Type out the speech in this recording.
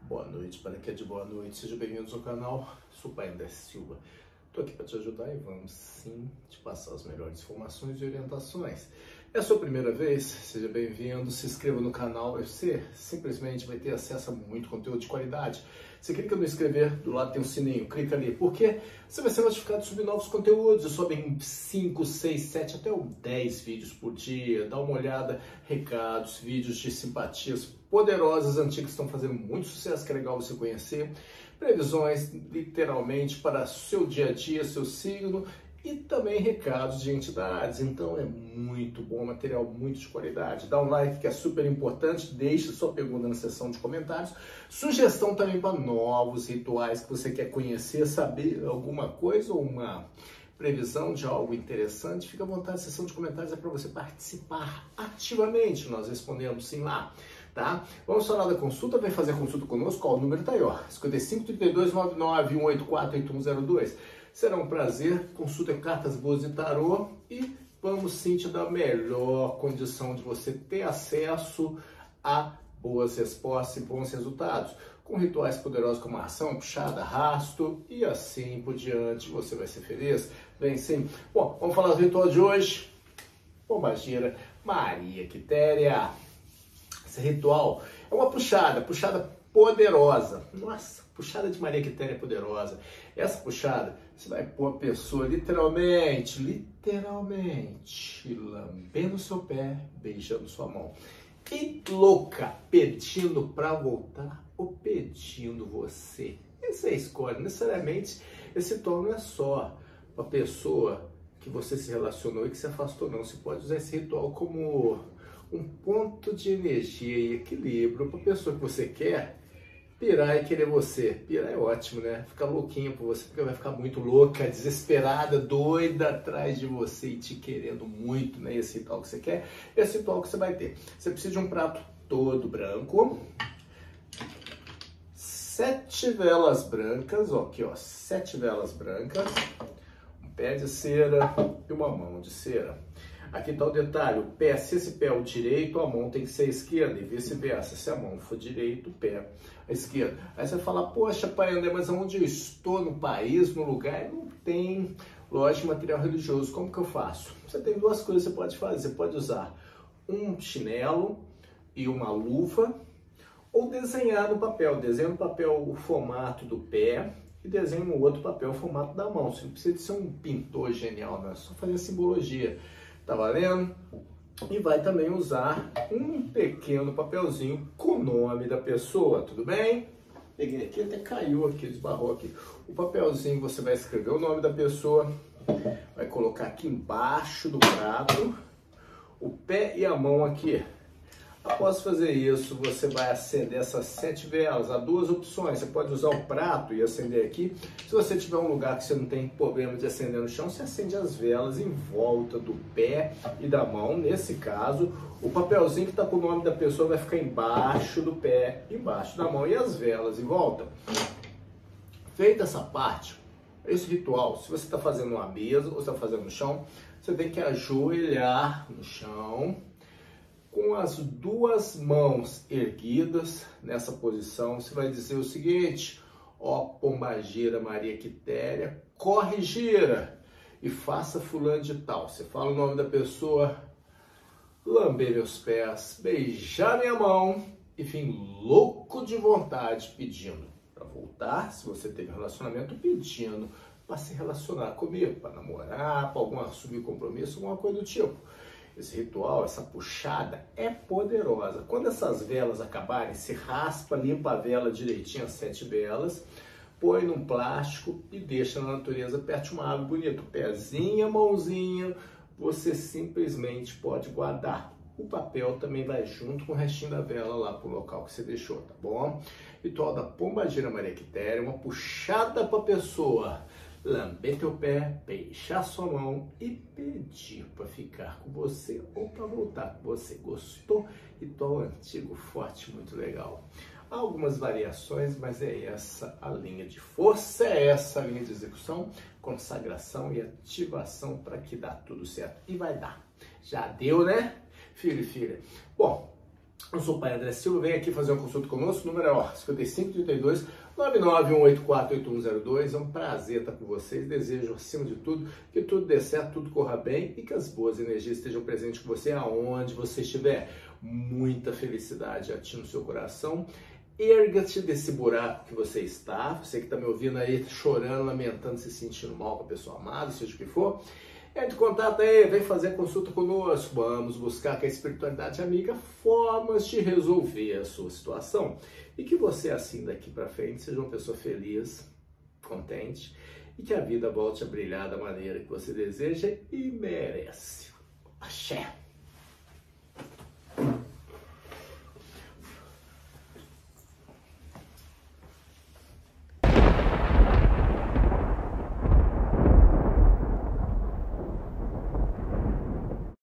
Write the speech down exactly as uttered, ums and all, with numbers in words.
Boa noite, para quem é de boa noite, sejam bem-vindos ao canal, sou o Pai André Silva. Estou aqui para te ajudar e vamos sim te passar as melhores informações e orientações. É a sua primeira vez? Seja bem-vindo, se inscreva no canal, você simplesmente vai ter acesso a muito conteúdo de qualidade. Você clica no inscrever, do lado tem um sininho, clica ali, porque você vai ser notificado sobre novos conteúdos. Eu sobe em cinco, seis, sete, até dez vídeos por dia. Dá uma olhada, recados, vídeos de simpatias poderosas, antigas, que estão fazendo muito sucesso, que é legal você conhecer. Previsões, literalmente, para seu dia a dia, seu signo. E também recados de entidades, então é muito bom, material muito de qualidade. Dá um like que é super importante, deixa sua pergunta na seção de comentários. Sugestão também para novos rituais que você quer conhecer, saber alguma coisa ou uma previsão de algo interessante. Fica à vontade, a seção de comentários é para você participar ativamente, nós respondemos sim lá. Tá? Vamos falar da consulta, vem fazer a consulta conosco, ó, o número tá aí, ó, cinco cinco, trinta e dois, noventa e nove, cento e oitenta e quatro, oito um zero dois. Será um prazer, consulta cartas boas de tarô e vamos sim te dar a melhor condição de você ter acesso a boas respostas e bons resultados. Com rituais poderosos como ação, puxada, arrasto e assim por diante, você vai ser feliz. Vem sim. Bom, vamos falar do ritual de hoje. Pombagira, Maria Quitéria. Esse ritual é uma puxada, puxada poderosa. Nossa, puxada de Maria Quitéria poderosa. Essa puxada, você vai pôr a pessoa literalmente, literalmente, lambendo seu pé, beijando sua mão. E louca, pedindo para voltar ou pedindo você. Essa é a escolha. Necessariamente, esse ritual não é só para a pessoa que você se relacionou e que se afastou, não. Você pode usar esse ritual como um ponto de energia e equilíbrio para a pessoa que você quer pirar e querer você. Pirar é ótimo, né? Ficar louquinha por você, porque vai ficar muito louca, desesperada, doida atrás de você e te querendo muito, né? Esse ritual que você quer, esse ritual que você vai ter. Você precisa de um prato todo branco, sete velas brancas, ó, aqui ó, sete velas brancas, um pé de cera e uma mão de cera. Aqui está o detalhe, o pé, se esse pé é o direito, a mão tem que ser a esquerda, e vice-versa, se a mão for direito, o pé a esquerda. Aí você fala, poxa, Pai André, mas onde eu estou, no país, no lugar, não tem loja de material religioso, como que eu faço? Você tem duas coisas que você pode fazer, você pode usar um chinelo e uma luva, ou desenhar no papel, desenha no papel o formato do pé, e desenha no outro papel o formato da mão. Você não precisa de ser um pintor genial, não é só fazer a simbologia. Tá valendo? E vai também usar um pequeno papelzinho com o nome da pessoa, tudo bem? Peguei aqui, até caiu aqui, desbarrou aqui. O papelzinho você vai escrever o nome da pessoa, vai colocar aqui embaixo do prato, o pé e a mão aqui. Após fazer isso, você vai acender essas sete velas. Há duas opções, você pode usar o prato e acender aqui. Se você tiver um lugar que você não tem problema de acender no chão, você acende as velas em volta do pé e da mão. Nesse caso, o papelzinho que está com o nome da pessoa vai ficar embaixo do pé, embaixo da mão, e as velas em volta. Feita essa parte, esse ritual, se você está fazendo uma mesa ou está fazendo no chão, você tem que ajoelhar no chão, com as duas mãos erguidas nessa posição. Você vai dizer o seguinte: ó Pombagira Maria Quitéria, corre, gira e faça fulano de tal. Você fala o nome da pessoa, lamber meus pés, beijar minha mão e vim louco de vontade pedindo para voltar, se você teve relacionamento, pedindo para se relacionar comigo, para namorar, para algum assumir compromisso, alguma coisa do tipo. Esse ritual, essa puxada é poderosa. Quando essas velas acabarem, se raspa, limpa a vela direitinho, as sete velas, põe num plástico e deixa na natureza, aperte uma árvore bonita. Pezinha, mãozinha, você simplesmente pode guardar. O papel também vai junto com o restinho da vela lá pro local que você deixou, tá bom? Ritual da Pombagira Maria Quitéria, uma puxada para a pessoa lamber teu pé, beijar sua mão e pedir para ficar com você ou para voltar com você. Gostou? Ritual antigo, forte, muito legal. Há algumas variações, mas é essa a linha de força, é essa a linha de execução, consagração e ativação para que dá tudo certo. E vai dar. Já deu, né? Filho e filha. Bom, Eu sou o pai André Silva, vem aqui fazer uma consulta conosco, o número é ó, cinquenta e cinco, trinta e dois, nove nove um oito quatro, oito um zero dois. É um prazer estar com vocês, desejo acima de tudo que tudo dê certo, tudo corra bem e que as boas energias estejam presentes com você aonde você estiver. Muita felicidade aqui no seu coração. Erga-te desse buraco que você está, você que está me ouvindo aí chorando, lamentando, se sentindo mal com a pessoa amada, seja o que for. Entre em contato aí, vem fazer consulta conosco, vamos buscar com a espiritualidade amiga formas de resolver a sua situação. E que você, assim, daqui para frente, seja uma pessoa feliz, contente, e que a vida volte a brilhar da maneira que você deseja e merece. Axé!